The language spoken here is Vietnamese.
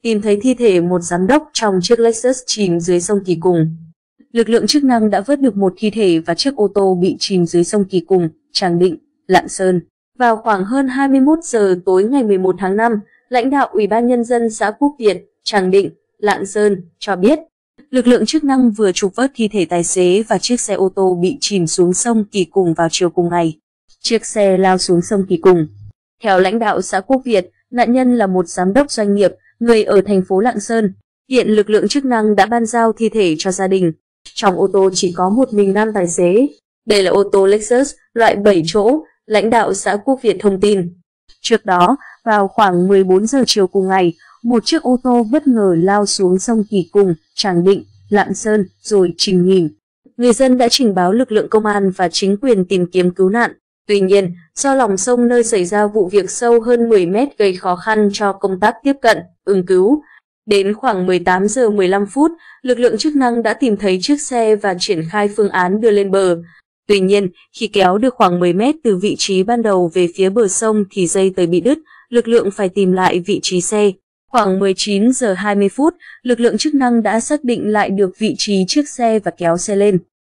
tìm thấy thi thể một giám đốc trong chiếc Lexus chìm dưới sông Kỳ Cùng. Lực lượng chức năng đã vớt được một thi thể và chiếc ô tô bị chìm dưới sông Kỳ Cùng, Tràng Định, Lạng Sơn. Vào khoảng hơn 21 giờ tối ngày 11 tháng 5, lãnh đạo Ủy ban Nhân dân xã Quốc Việt, Tràng Định, Lạng Sơn cho biết, lực lượng chức năng vừa trục vớt thi thể tài xế và chiếc xe ô tô bị chìm xuống sông Kỳ Cùng vào chiều cùng ngày. Chiếc xe lao xuống sông Kỳ Cùng. Theo lãnh đạo xã Quốc Việt, nạn nhân là một giám đốc doanh nghiệp, người ở thành phố Lạng Sơn. Hiện lực lượng chức năng đã bàn giao thi thể cho gia đình. Trong ô tô chỉ có một mình nam tài xế. Đây là ô tô Lexus loại 7 chỗ, lãnh đạo xã Quốc Việt thông tin. Trước đó, vào khoảng 14 giờ chiều cùng ngày, một chiếc ô tô bất ngờ lao xuống sông Kỳ Cùng, Tràng Định, Lạng Sơn rồi chìm nghỉm. Người dân đã trình báo lực lượng công an và chính quyền tìm kiếm cứu nạn. Tuy nhiên, do lòng sông nơi xảy ra vụ việc sâu hơn 10 mét gây khó khăn cho công tác tiếp cận, ứng cứu. Đến khoảng 18 giờ 15 phút, lực lượng chức năng đã tìm thấy chiếc xe và triển khai phương án đưa lên bờ. Tuy nhiên, khi kéo được khoảng 10 mét từ vị trí ban đầu về phía bờ sông thì dây tời bị đứt, lực lượng phải tìm lại vị trí xe. Khoảng 19 giờ 20 phút, lực lượng chức năng đã xác định lại được vị trí chiếc xe và kéo xe lên.